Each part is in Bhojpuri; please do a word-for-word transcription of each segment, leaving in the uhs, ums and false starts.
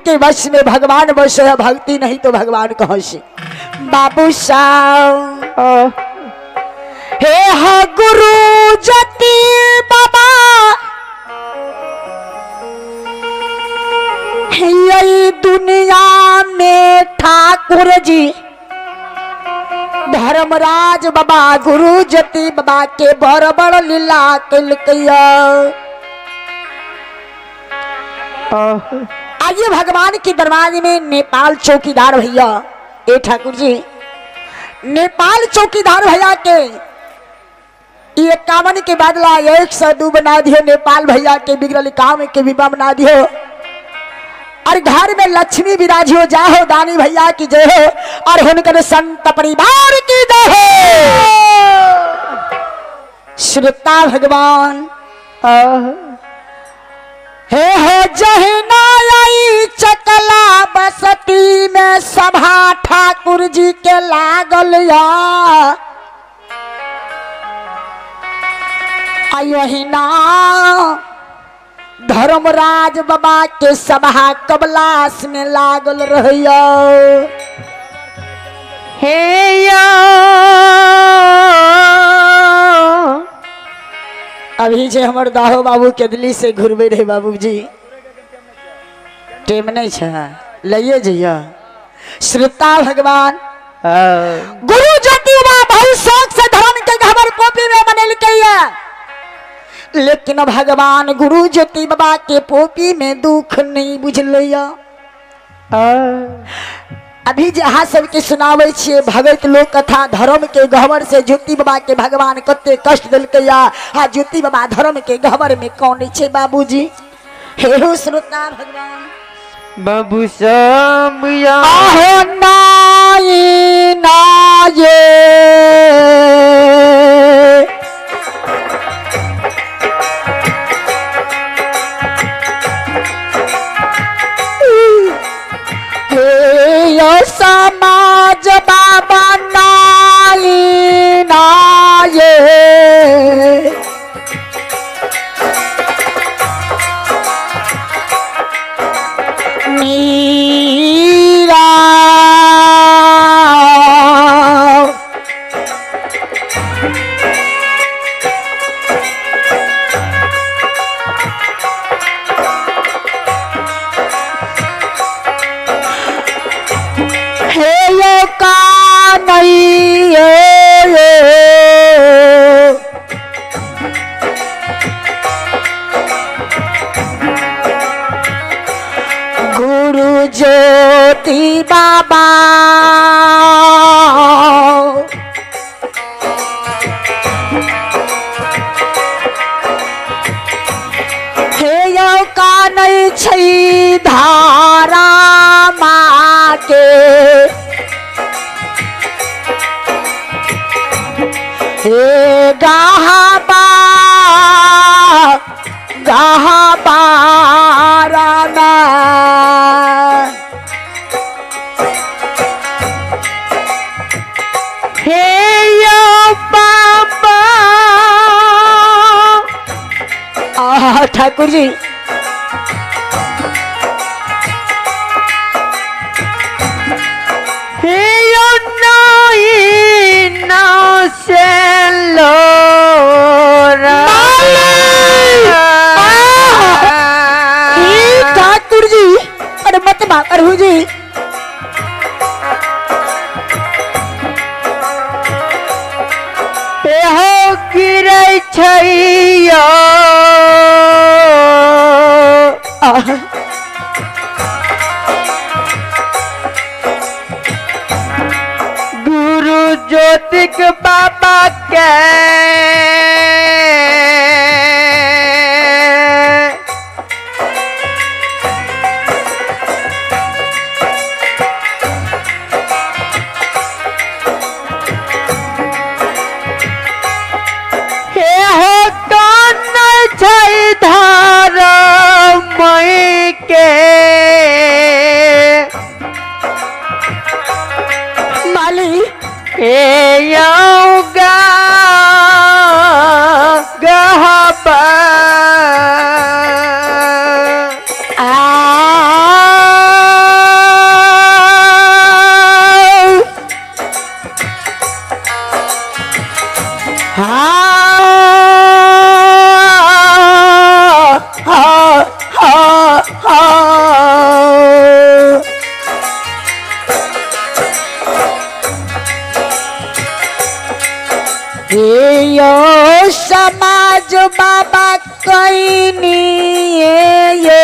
के वश में भगवान बस है, भक्ति नहीं तो भगवान कहाँ से। बाबू साहब हे हा गुरु जति बाबा यही दुनिया में ठाकुर जी धर्मराज बाबा गुरु जति बाबा के बड़ बड़ लीला कलकैया। आइए भगवान के दरबार में नेपाल चौकीदार भैया ए ठाकुर जी, नेपाल चौकीदार भैया के ये कामन के बदला एक सौ दो बना दियो, नेपाल भैया के बिगड़ल काम के विवाह बना दियो और घर में लक्ष्मी विराज हो जाओ। दानी भैया की जय हो और हुनकर संत परिवार की जय हो। श्रोता भगवान हे हो जहना आई चकला बसती में सभा ठाकुर जी के लागल या यही ना धर्मराज बाबा के सभा कबलास में लागल रहियो। हे या अभी जे हमर दाहो बाबू के दिल्ली से घुरबे रहे बाबूजी, टेम नहीं छे लइए जइया। श्रोता भगवान गुरु ज्योति बा बहुत शौक से धर्म के खबर कॉपी में बनल कइया, लेकिन भगवान गुरु ज्योति बाबा के पोपी में दुख नहीं बुझलिया। अभी जहाँ सबके सुनावे छे भगत लोक कथा धर्म के गहवर से ज्योति बाबा के भगवान कते कष्ट दिलकैया। हाँ ज्योति बाबा धर्म के गहवर में कौन छे बाबूजी। हे हो श्रोता भगवान बाबू सामया आहो नाई नाये समाज बाबा नाई नाये मीरा गुरु ज्योति बाबा हे यो का नहीं छै धारा माँ के हे गाहा बा गाहा बाराना हे यो बाबा। आहा ठाकुर जी हे यो नई ना से लो ठाकुर जी अरे मत बाकर हूँ जी। हो गिरे छैया गुरु ज्योतिक बाबा के समाज बाबा कईनी ये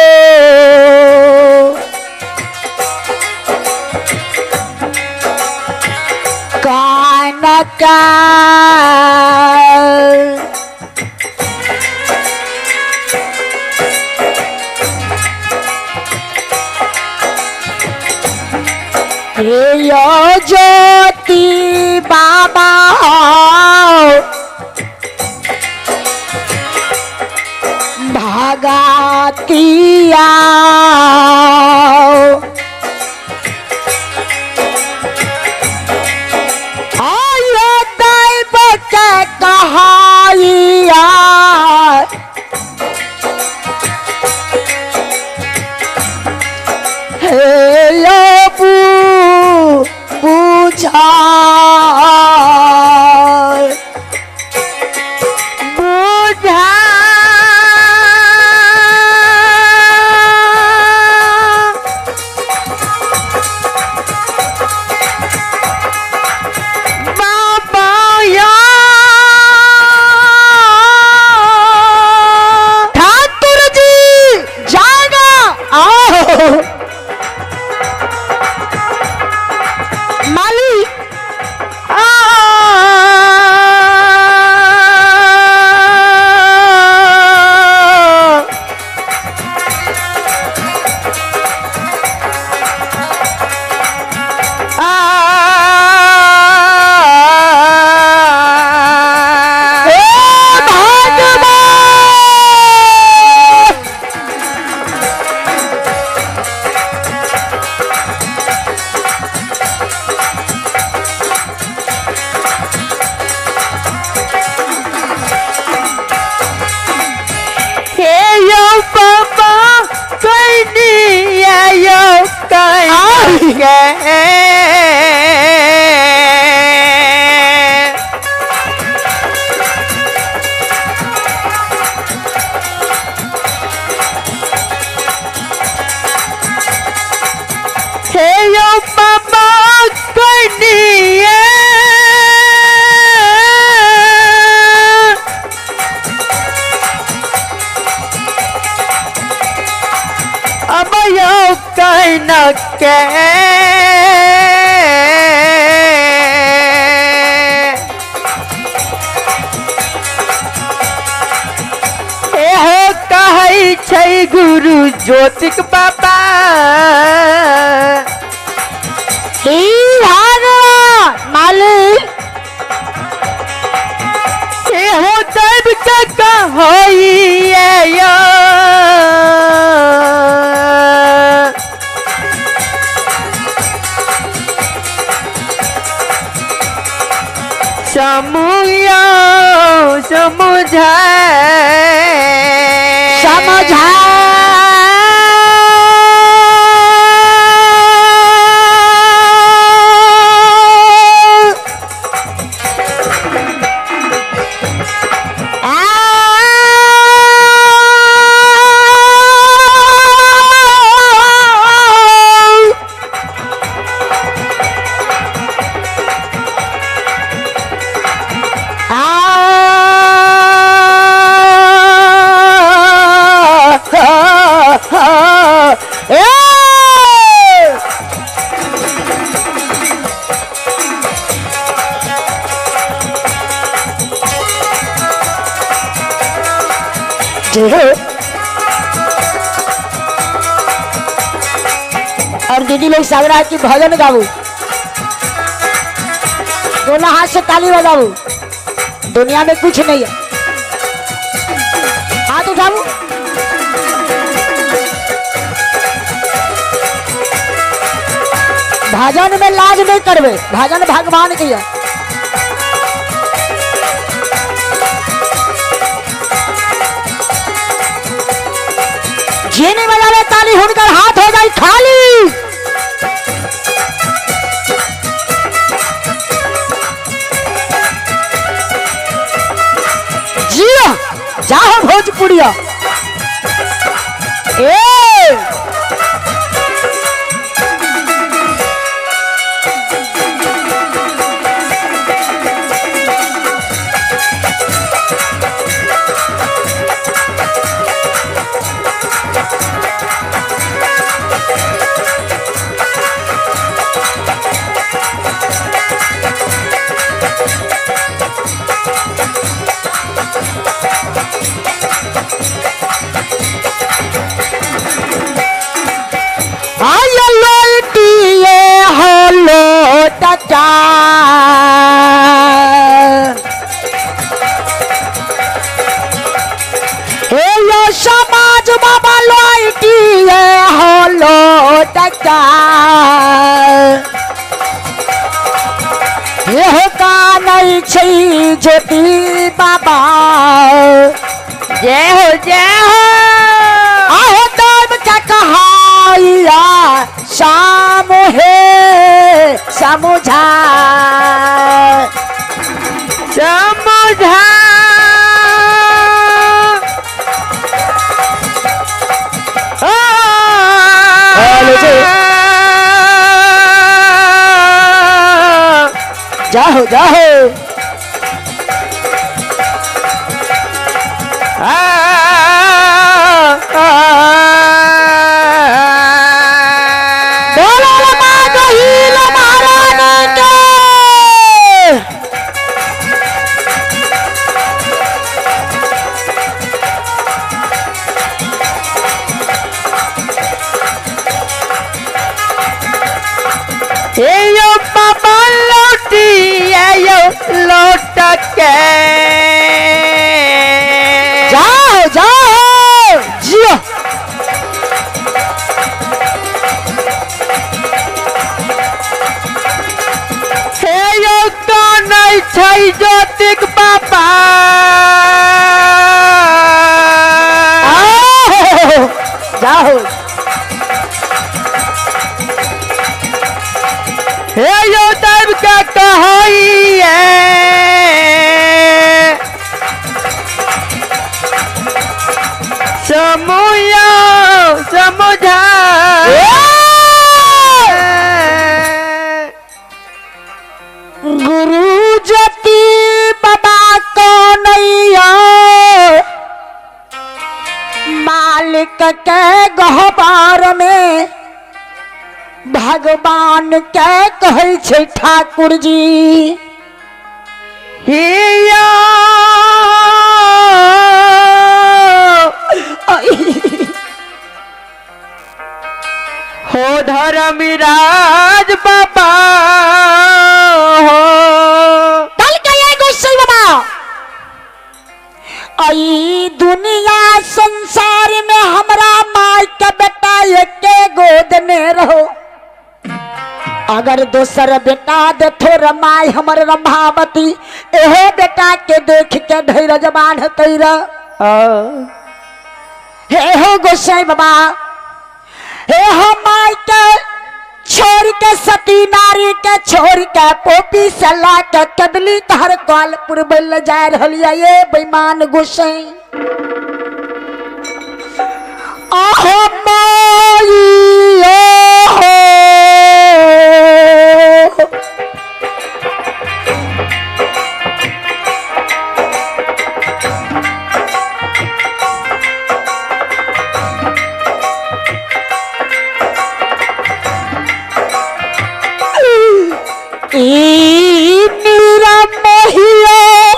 कान का यो ज्योति बाबा भागतिया आयो दैव के कहाइया हे बुझा बुझा बाबा या ठाकुर जी जागा आओ माली के एहो कहै छै गुरु ज्योतिक बाबा ही भगवान मालिक एहो दैव के कहैया समूया समझा समझा और दीदी लोग सागरा की भजन गाऊ, दोनों हाथ से ताली बजाऊ, दुनिया में कुछ नहीं है। हाथ उठाऊ, भजन में लाज नहीं करवे, भजन भगवान की है। जीने बजावे ताली हुनकर हाथ हो जाए खाली। जिया जाओ भोजपुरिया ए बेटा हे यो समाज बाबा लोटी हो लोटका ये का नहीं छै ज्योति बाबा जय हो जय हो आहो देव का कहाइया शाम हे समुझा समुझा जाओ जाओ बोलो लमा गही महारानी के ये यो बाबा लोटी ये यो लौट के जाओ जाओ जियो हे यो कौन छै ज्योतिक बाबा आओ, जाओ हे यो देव का कहाइए समूया समुझा गुरु ज्योति बाबा को नैया मालिक के गहबार में भगवान के कहै छै ठाकुर जी हिया हो धर्मराज बाबा हो कल के ये गुस्से बाबा आई दुनिया संसार में हमरा माई के बेटा एके गोद में रहो अगर दोसर बेटा दे थोर माई हमर रंभावती एहो बेटा के देख के ढेर जबान तैरा हे हो गोसाई बाबा हे हो माई के छोड़ के सती नारी के छोड़ के पोपी सला के कदली तहर कॉल पुरबल जा रहिया ये बेईमान गोसाई आहो माई ओहो ई नीरा मोहिया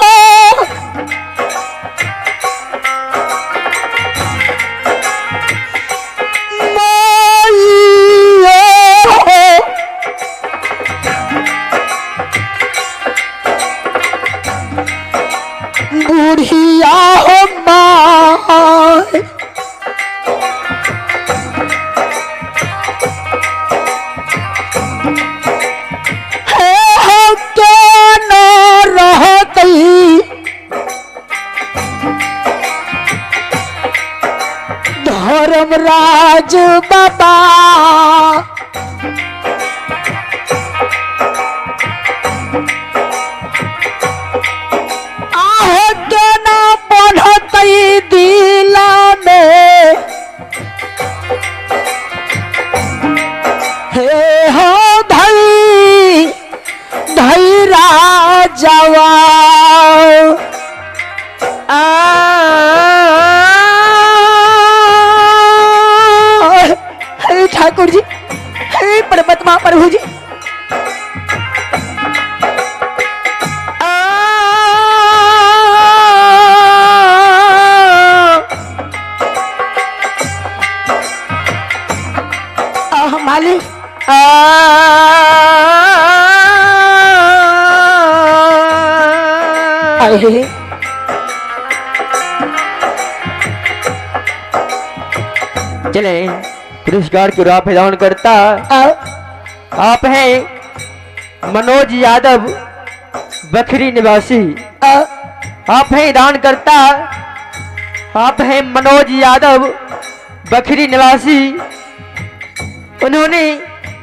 बुढ़िया हो माँ धर्मराज बाबा आह के ना बढ़त दिला में हे हो धई धैरा जवा ठाकुर जी हे परमात्मा प्रभु जी मालिक अरे चले पुरस्कार की राह प्रदान करता आप हैं मनोज यादव बखरी निवासी। आप हैं दान करता आप हैं मनोज यादव बखरी निवासी। उन्होंने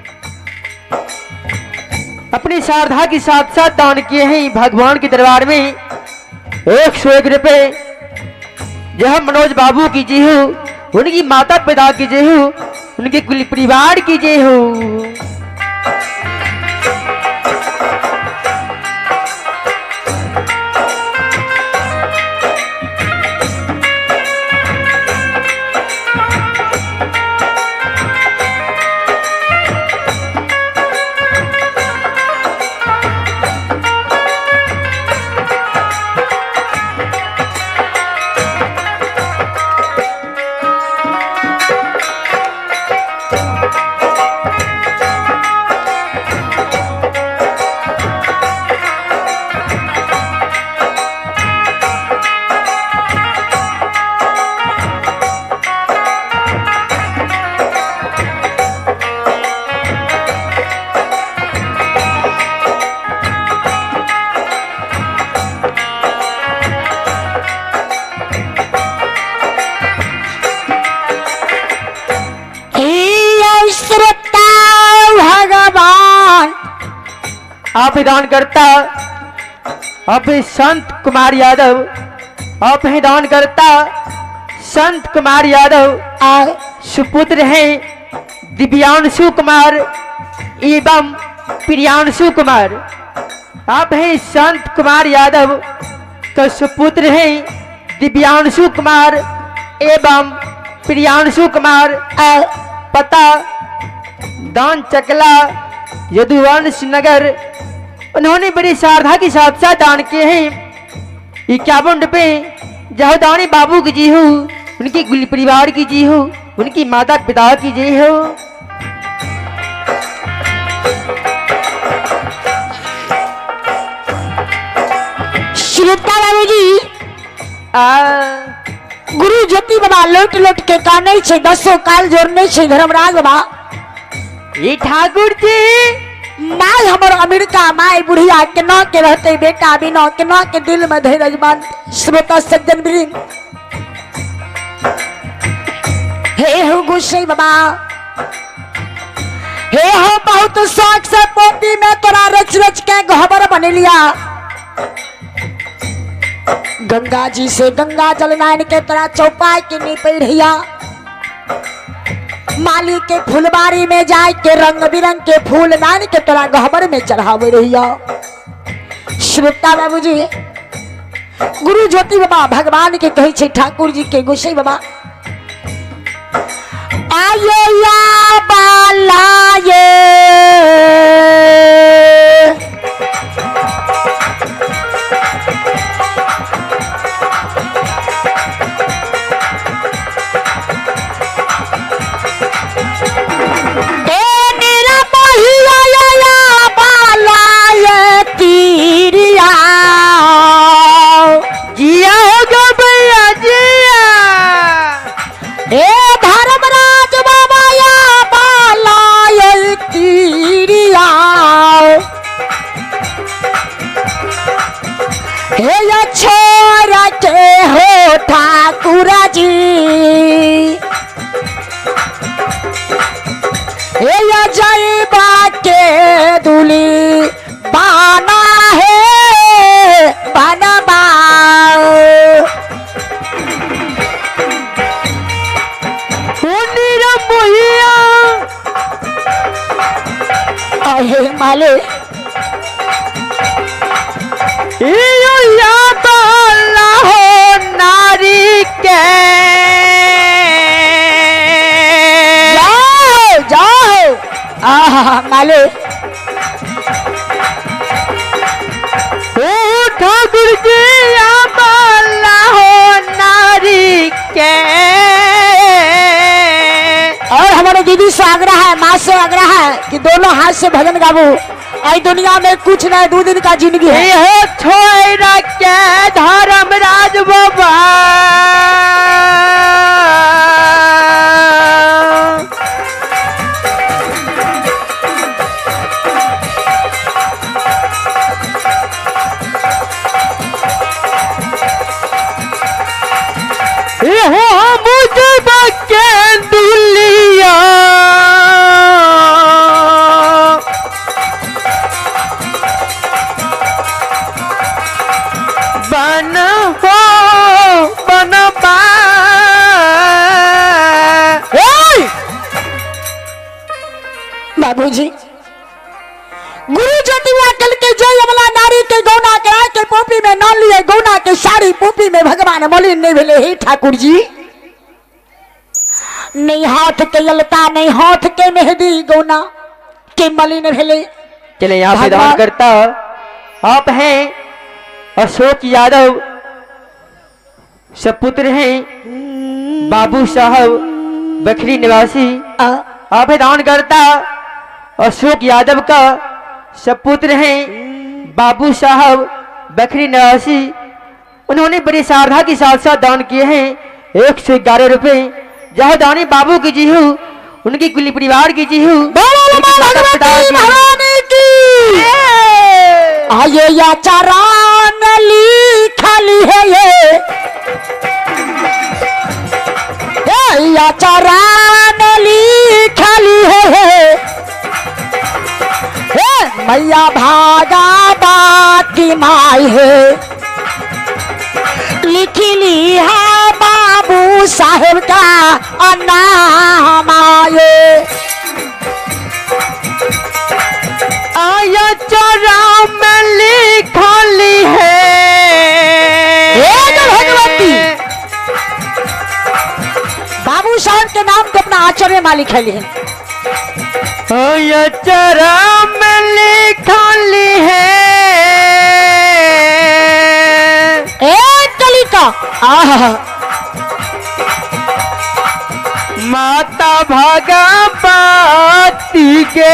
अपनी श्रद्धा के साथ साथ दान किए हैं भगवान के दरबार में एक सौ एक रुपये। यह मनोज बाबू की जय हो, उनकी माता पिता की जय हो, उनके कुल परिवार की जय हो। आप दान करता आप संत कुमार यादव। आप हैं दान करता संत कुमार यादव। सुपुत्र हैं दिव्यांशु कुमार एवं प्रियांशु कुमार। आप हैं संत कुमार यादव का सुपुत्र हैं दिव्यांशु कुमार एवं प्रियांशु कुमार। पता दान चकला यदुवंश नगर। उन्होंने बड़ी श्रद्धा के साथ साथ दान किए हैं इक्यावन रुपये। जहाँ दानी बाबू की जी हो, उनकी गुल परिवार की जी हो, उनकी माता पिता की जी हो। श्रोता बाबू जी गुरु ज्योति बाबा लोट लोट के काने छे दसो काल जोड़ने छे धर्मराज बाबा। ये ठाकुर जी माय हमर अमेरिका माय बुढ़िया के न के रहते बेटा बिना के न के दिल में धैर्य मान। श्रोता सज्जन वृंद हे हो गुस्से बाबा हे हो बहुत शौक से पोती में तोरा रच रच के गहबर बने लिया। गंगा जी से गंगा जल नाइन के तोरा चौपाई के नी पैढ़िया। माली के फुलबारी में जाए के रंग बिरंग के फूल नान के तोरा गहबर में चढ़ावे रहिया। श्रोता बाबू जी गुरु ज्योति बाबा भगवान के कहे छे ठाकुर जी के गोसाई बाबा आयो या बालाये छोरा के हो ठाकुर जी ये जयबा के दुली बाना है बनबा। अहे माले या बाला हो नारी के जाओ जाओ आहा माले ओ ठाकुर जी या बाला हो नारी के। और हमारे दीदी से आग्रह है माँ से आग्रह है कि दोनों हाथ से भजन गाबू आई दुनिया में कुछ ना दो दिन का जिंदगी है। हो छोड़ के धर्म राज बाबा हो मुझे बच्चे दुलिया बन हो बन बाबूजी गुरु ज्योतिवा कल के जय अमला नारी के गौना करा के पोपी में नाल लिए गौना के साड़ी पोपी में भगवान मलिन नहीं भेले हे ठाकुर जी। नहीं हाथ के ललता नहीं हाथ के मेहंदी गौना के मलिन भेले। चले यहाँ पे दान करता आप हैं अशोक यादव सपुत्र हैं बाबू साहब बखरी निवासी। आप हैं दान करता अशोक यादव का सपुत्र हैं बाबू साहब बखरी निवासी। उन्होंने बड़ी श्रद्धा के साथ साथ दान किए हैं एक सौ ग्यारह रुपए। जहाँ दानी बाबू की जी हूँ उनकी कुल परिवार की जी हूँ आये या चारान ली खाली है ये या चारान ली खाली है मैया भागा बाकी माई है लिखी ली है बाबू साहेब का नाम आए। आया चरा में लिखली है भगवती बाबू साहब के नाम को अपना आचार्य मालिक है। आया चरा में लिखली है एक कली का आहा माता भागा पाती के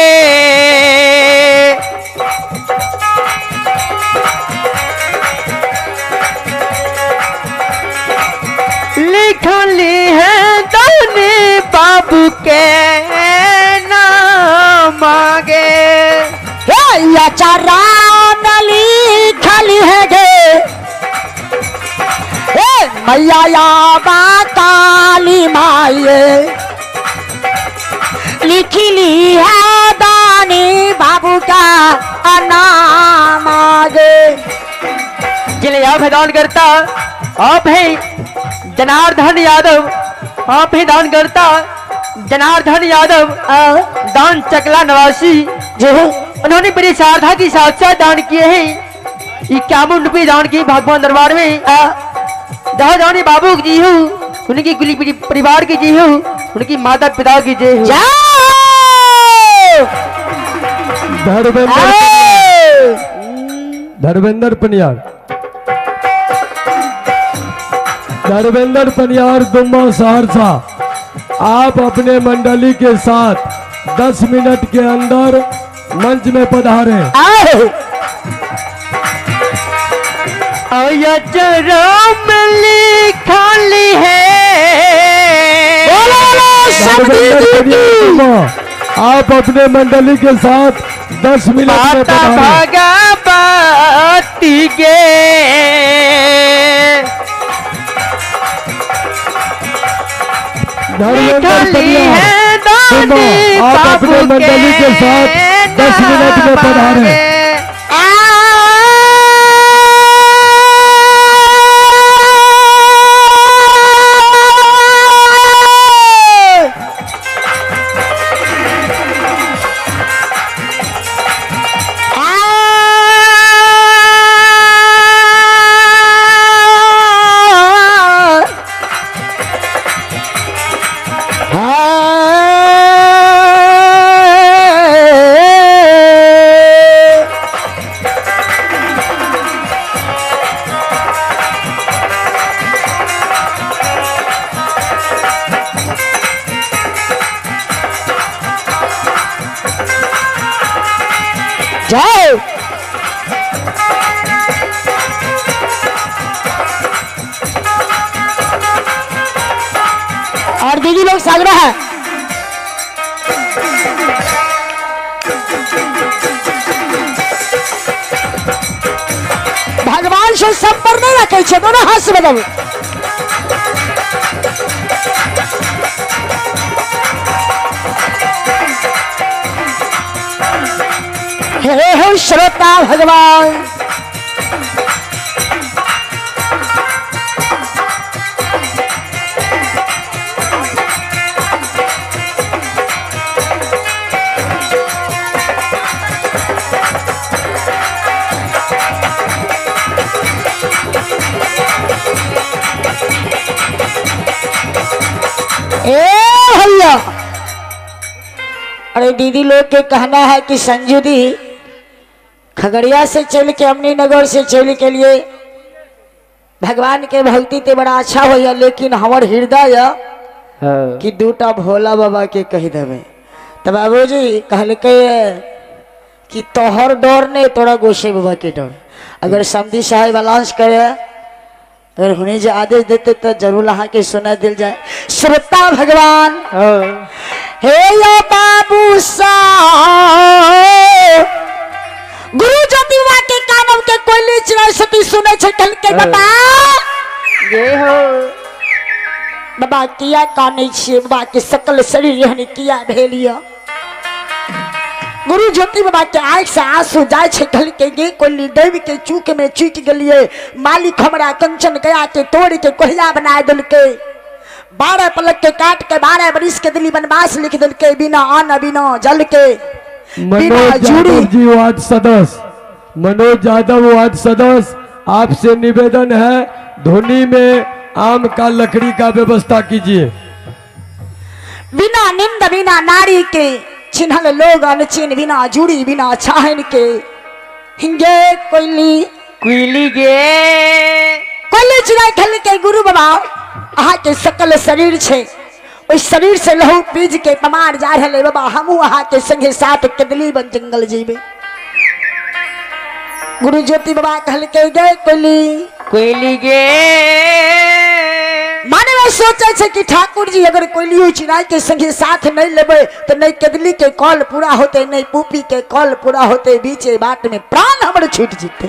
लिखली है दानी बाबू के नाम आगे या चारा नली खाली है गे मैया या बा काली माये लिखी ली है दानी बाबू का नाम आगे। जिले आप है दान करता आप है जनार्दन यादव। आप है दान करता जनार्दन यादव दान चकला निवासी। जो उन्होंने बड़ी श्रद्धा की साथ साथ दान किए हैं इक्यावन रुपये दान किए भगवान दरबार में। जहाँ जाने बाबू की जी हूँ उनकी कुली परिवार की जी हूँ उनकी माता पिता की जय हूँ। धर्मेंद्र पनियार धर्मेंद्र पनियार दुम्मा सहरसा आप अपने मंडली के साथ दस मिनट के अंदर मंच में पधारे। आया जराम लिखली है आप अपने मंडली के साथ दस मिनट में भागा बाती गे लिखली है दानी आप अपने मंडली के साथ दस मिनट में पधारे। जय। और दीदी लोग सागरा है। भगवान से सब पर नहीं रखे छे, दोनों हाथ से बताओ। हे हे श्रोता भगवान, ए भैया। अरे दीदी लोग के कहना है कि संजू दी खगड़िया से चल के अमनी नगर से चल के लिए भगवान के भक्ति ते बड़ा अच्छा होया, लेकिन हमार हृदय कि दूटा भोला बाबा के कह देवे। तो बाबूजी कहल के कि तोहर डर नहीं, तोरा गोसे बाबा के डर। अगर समधी साहब बैलेंस करे, अगर हुने जो आदेश देते तो जरूर यहाँ के सुना दिल जाए। श्रोता भगवान हे या बाबू सा गुरु ज्योति बाबा के कानव के कोयली चिराय सती सुने छे कल के बाबा ये हो बाबा किया काने छे, बाबा के सकल शरीर यहनी किया भेलिया। गुरु ज्योति बाबा के आंख से आंसू जाए छे कल के गे कोयली देव के चूक में चूक गलिए। मालिक हमरा कंचन गया के तोड़ के कोहिया बना दिल के, बारह पलक के काट के बारह बरिस के दिल्ली बनवास लिख दिल के, बिना अन्न बिना जल के मनोज यादव जी वार्ड सदस्य, मनोज यादव वार्ड सदस्य, आपसे निवेदन है धोनी में आम का लकड़ी का व्यवस्था कीजिए। बिना निंद बिना नारी के चिन्हल लोग अनचिन, बिना जुड़ी बिना छाहन के हिंगे कोयली कोयली गे कोयली चिराय खल के गुरु बाबा अहा के सकल शरीर छे, उस शरीर से लहू पीज के पमार जा रहे बाबा। हमू अहा के संगे साथ केदली बन जंगल जीवे। गुरु ज्योति बाबा कहल के गए कोयली कोयली गे माने में सोचे छे कि ठाकुर जी अगर कोयली चिराय के संगे साथ नहीं लेबे तो नहीं केदली के कॉल पूरा होते, नहीं पूपी के कॉल पूरा होते, बीचे बाट में प्राण हमर छूट जीते।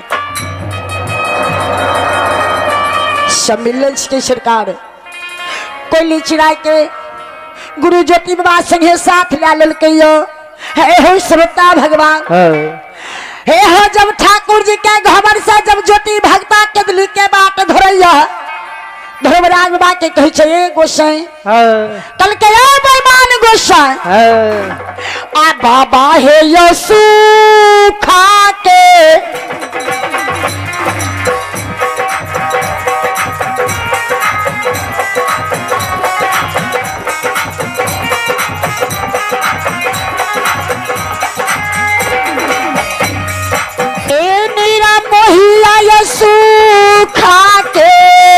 सम्मिलन के सरकार कोयली चिराय के गुरु ज्योति बाबा संगे साथ ला ललके। हे हो श्रोता भगवान, हे हो जब ठाकुर जी के घमर से जब ज्योति भक्ता केदली के बाट धरैया, धर्मराज बाबा के कहे छे गोसाई कल के ए बेईमान गोसाई आ बाबा हे यो सुखा के सुखा के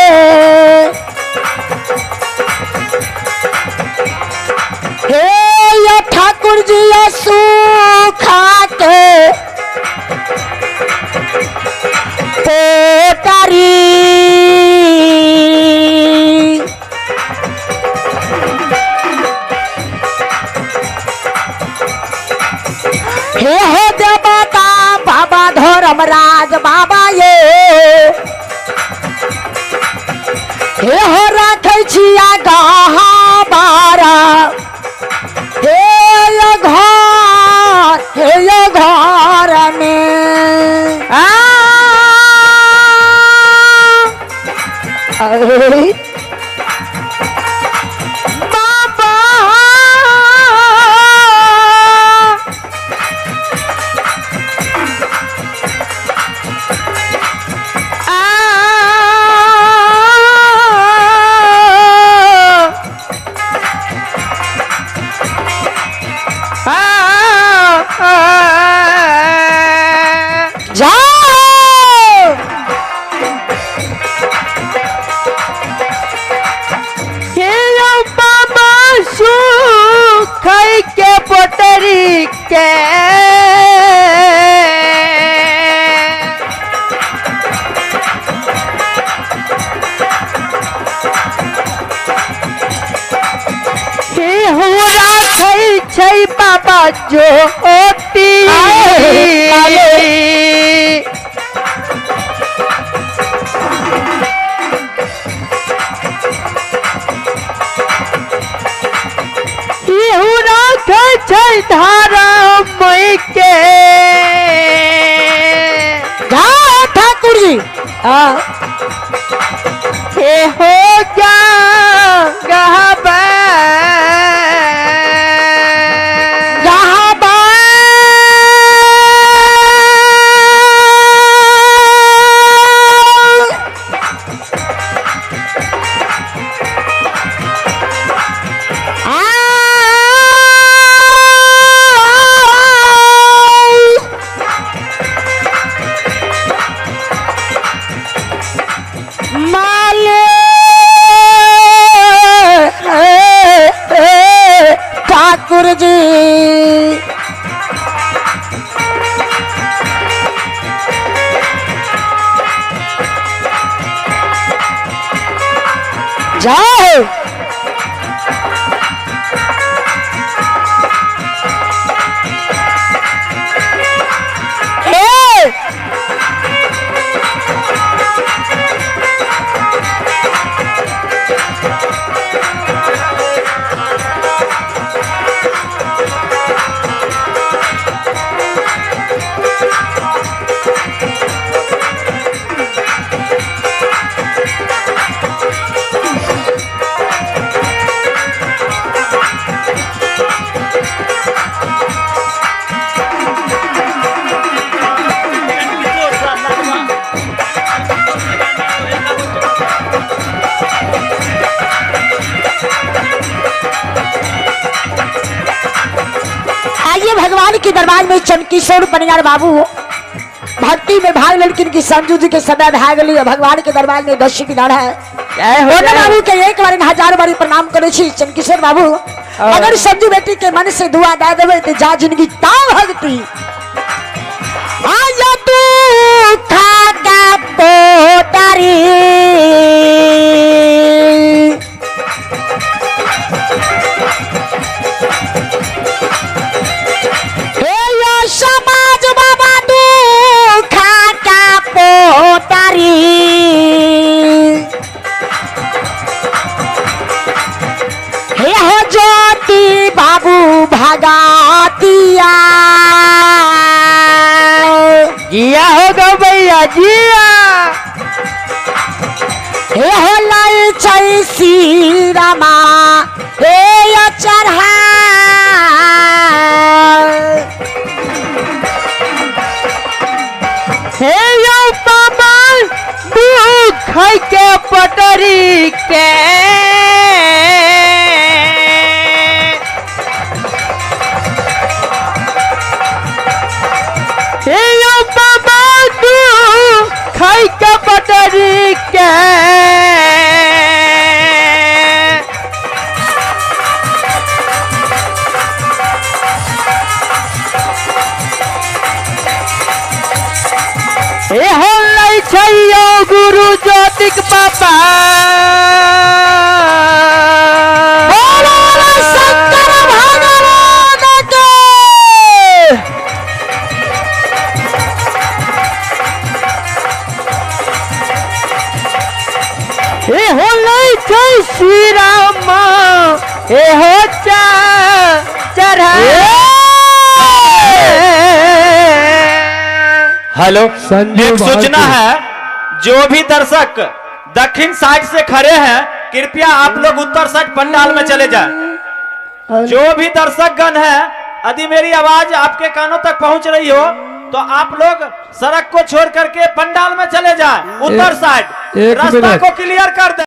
हे या ठाकुर जी या सुखा के पोटारी हे हो देवता बाबा धर्मराज बाबा ये हे हो राखे छिया गहा बारा हे यो घर हे यो घर में आ अरे बाबा के ज्योति जय धारा मई के ठाकुर जी हे हो क्या गहबा गहबा ठाकुर जी जाओ भगवान के दरबार में चंदकिशोर पनियार बाबू भक्ति में भाग लेकिन की संजू जी के समय भाग ली भगवान के दरबार में दस विधान है बाबू के एक बार हजार बार प्रणाम करे चंदकिशोर बाबू अगर संजू बेटी के मन से दुआ दे देवे तो जा जिंदगी ता भक्ति आया तू खागा पोटारी समाज बाबा तू खाका पोटारी हे हो ज्योति बाबू भगातिया जिया होगा भैया जिया हे हो लाई चई सीरामा हे चढ़ा हे यो बाबा दुख के पटरी के हे यो बाबा दुख के पटरी के हे हो लाई छैयो गुरु ज्योतिक बाबा शंकर भगवान के हे हो लाई छै श्री राम हे हो चा चढ़ा हेलो संजू एक सूचना भारती। है जो भी दर्शक दक्षिण साइड से खड़े हैं कृपया आप लोग उत्तर साइड पंडाल में चले जाएं। जो भी दर्शक गण है यदि मेरी आवाज आपके कानों तक पहुंच रही हो तो आप लोग सड़क को छोड़ करके पंडाल में चले जाएं उत्तर साइड एक रास्ता मिनट। को क्लियर कर दें।